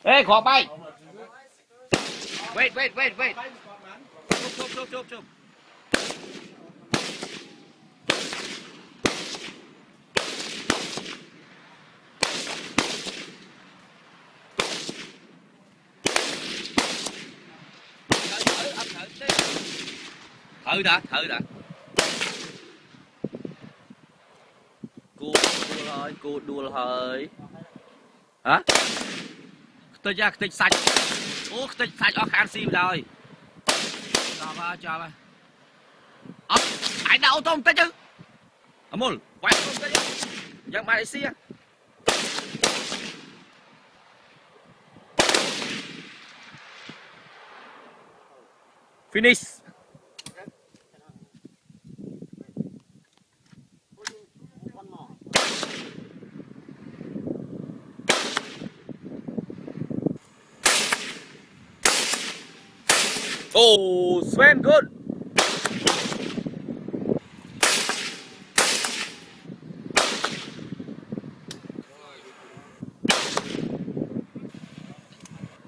Ê, khó bay. Wait. Chụp. Thử đã. Cua đuôi hơi. Hả? Tích sạch. Tích sạch ở khán xìm rồi. Cho ba. Ai đậu tôm tích chứ? Amul, quay tôm tích chứ? Yang Malaysia. Finish. Oh, Sven, good.